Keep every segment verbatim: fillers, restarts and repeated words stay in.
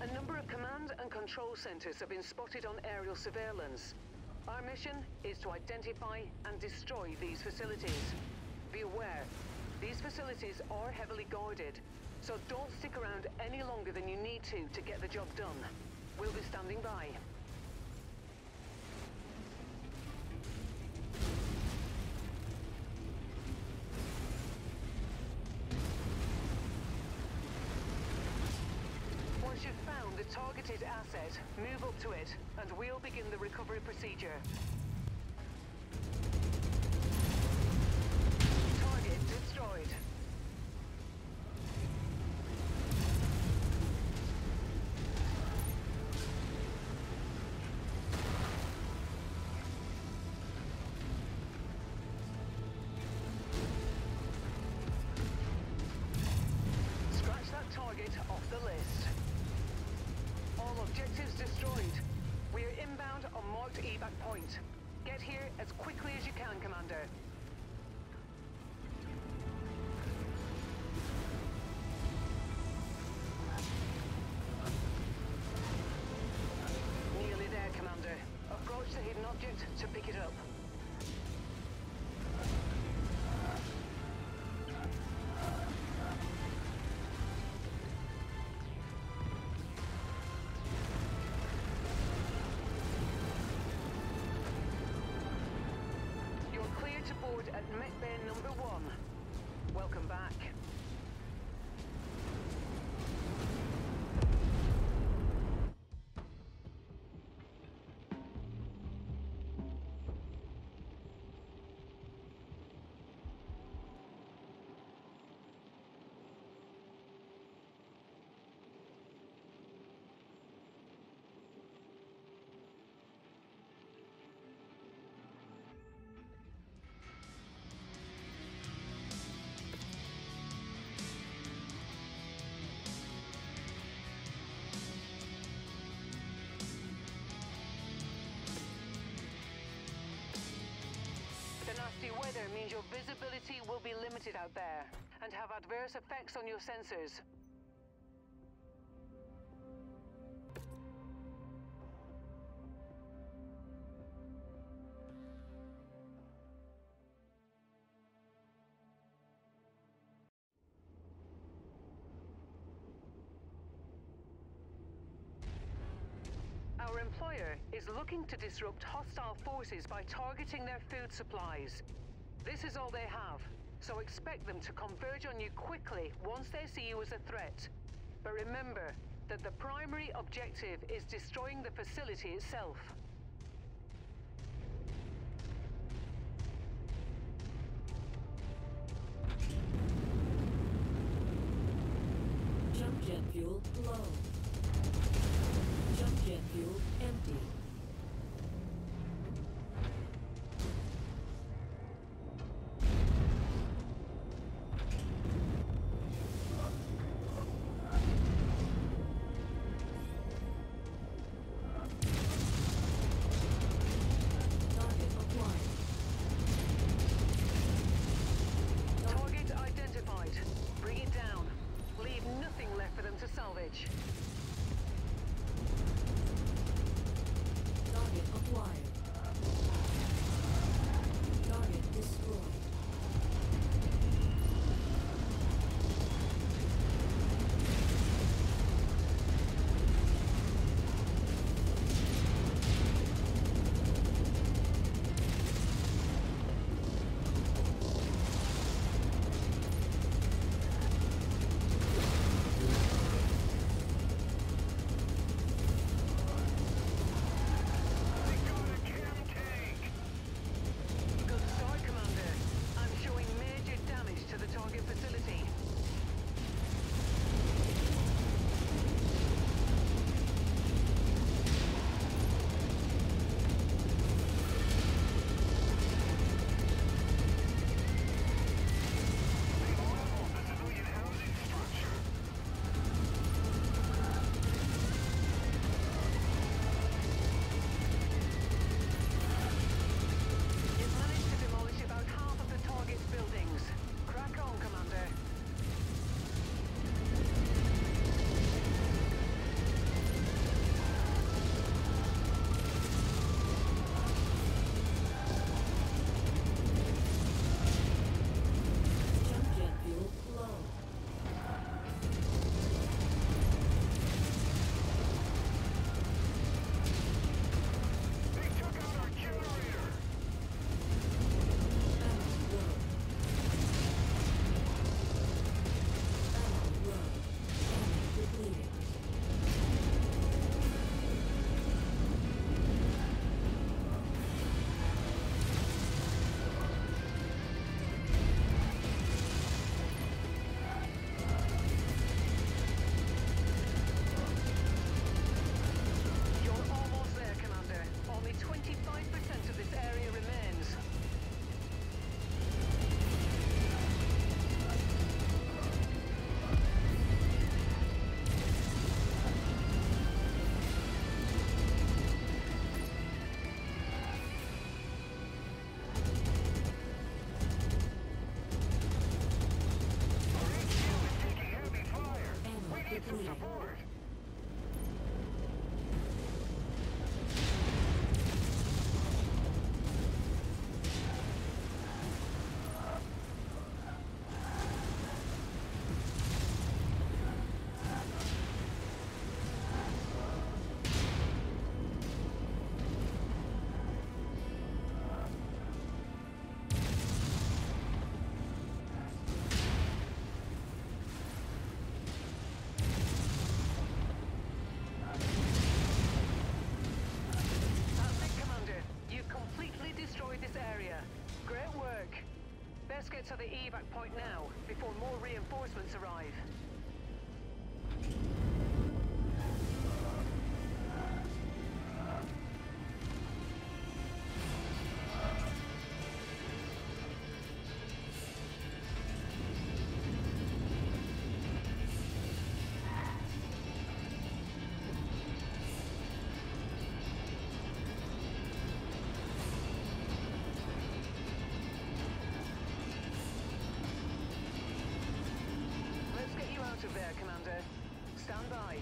A number of command and control centers have been spotted on aerial surveillance. Our mission is to identify and destroy these facilities. Be aware, these facilities are heavily guarded, so don't stick around any longer than you need to to get the job done. We'll be standing by. Once you've found the targeted asset, move up to it, and we'll begin the recovery procedure. Target destroyed. Scratch that target off the list. All objectives destroyed. We are inbound on marked evac point. Get here as quickly as you can, Commander. Nearly there, Commander. Approach the hidden object to pick it up. To board at Mech Bay number one. Welcome back. The nasty weather means your visibility will be limited out there and have adverse effects on your sensors. Our employer is looking to disrupt hostile forces by targeting their food supplies. This is all they have, so expect them to converge on you quickly once they see you as a threat. But remember that the primary objective is destroying the facility itself. Jump jet fuel low. Jump jet fuel empty. Target acquired. Target identified. Bring it down. Leave nothing left for them to salvage. aboard. Let's get to the evac point now, before more reinforcements arrive. Out of there, Commander. Stand by.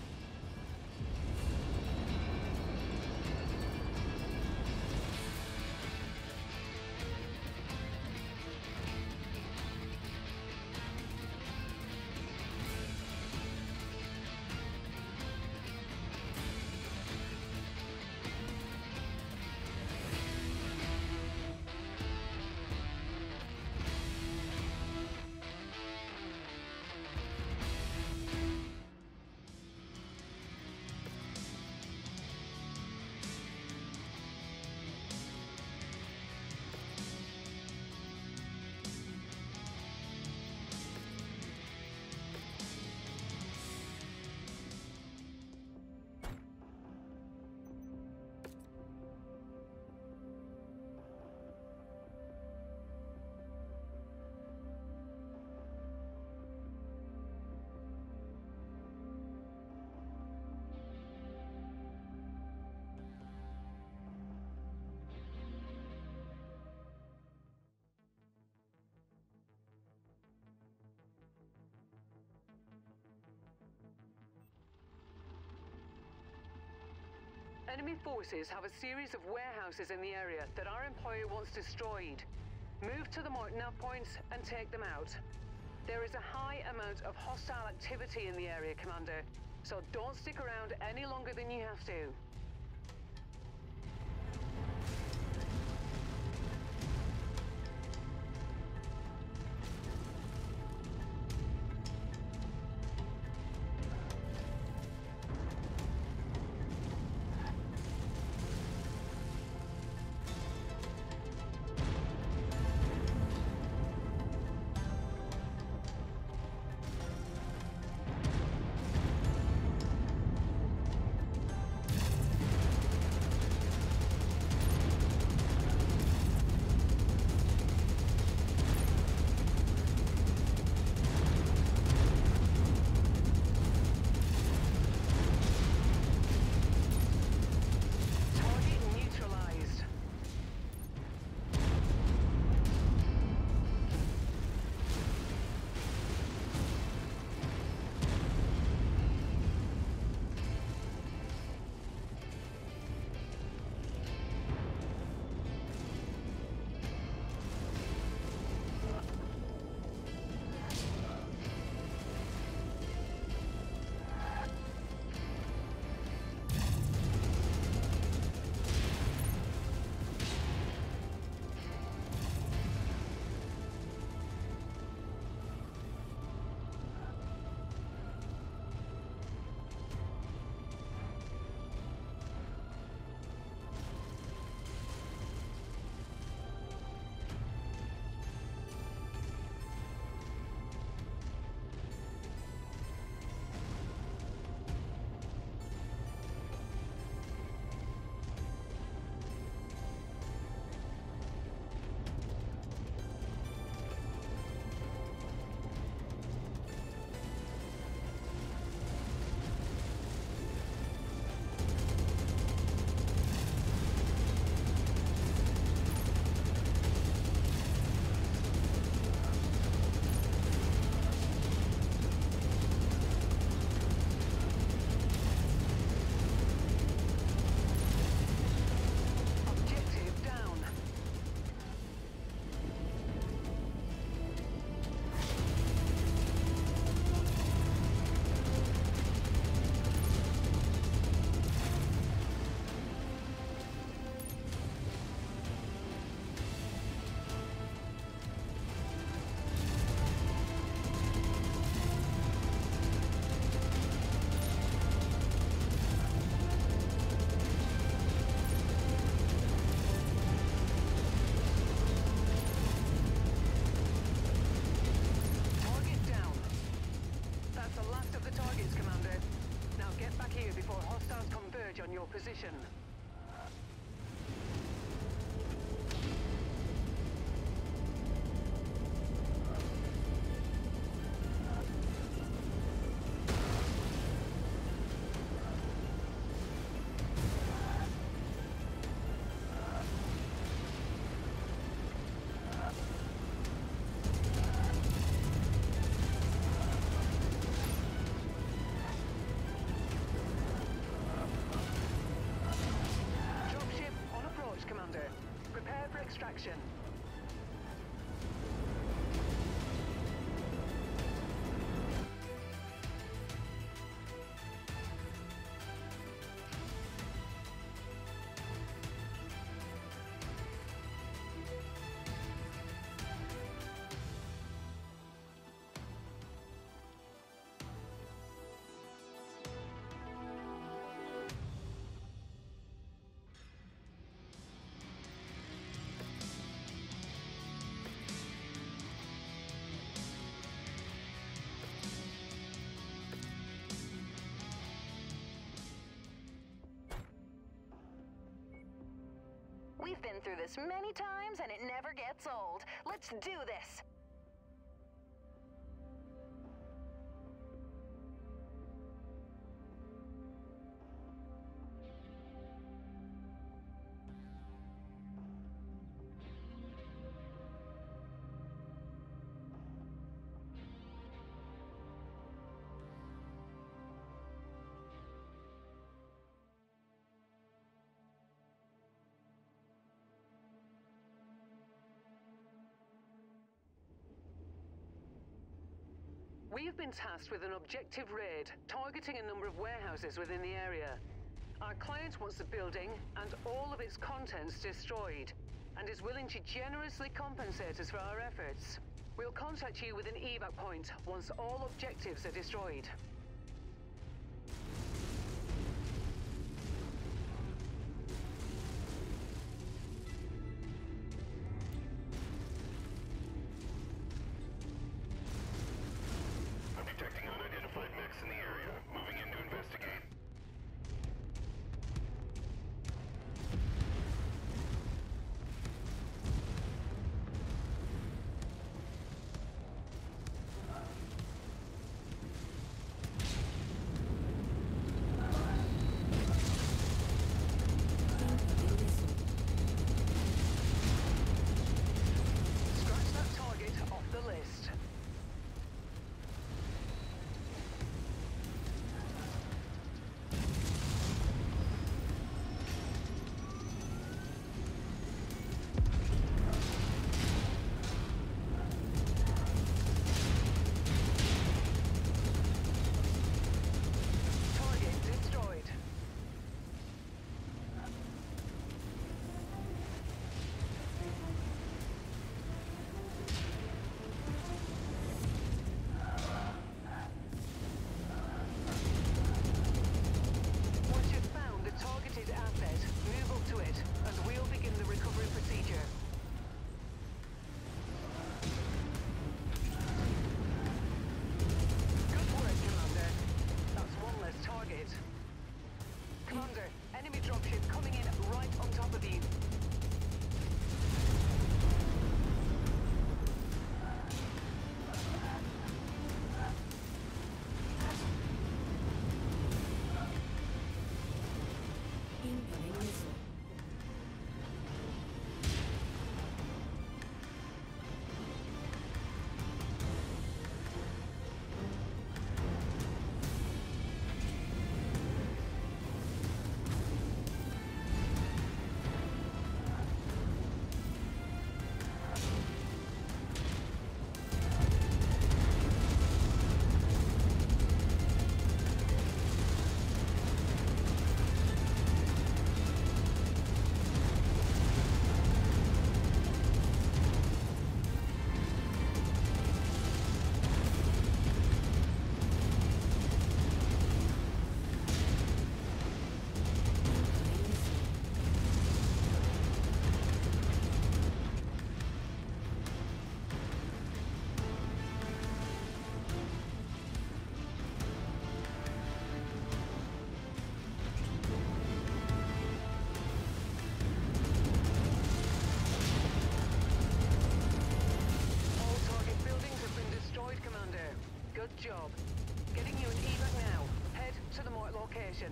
Enemy forces have a series of warehouses in the area that our employer wants destroyed. Move to the marked nav points and take them out. There is a high amount of hostile activity in the area, Commander, so don't stick around any longer than you have to. your position. Prepare for extraction. We've been through this many times, and it never gets old. Let's do this! We've been tasked with an objective raid, targeting a number of warehouses within the area. Our client wants the building and all of its contents destroyed, and is willing to generously compensate us for our efforts. We'll contact you with an evac point once all objectives are destroyed. job. Getting you an evac now. Head to the marked location.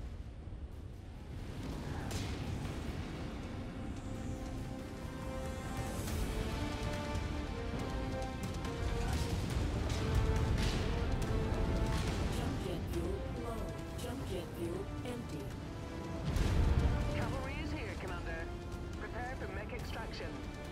Jump jet fuel low. Jump jet fuel empty. Cavalry is here, Commander. Prepare for mech extraction.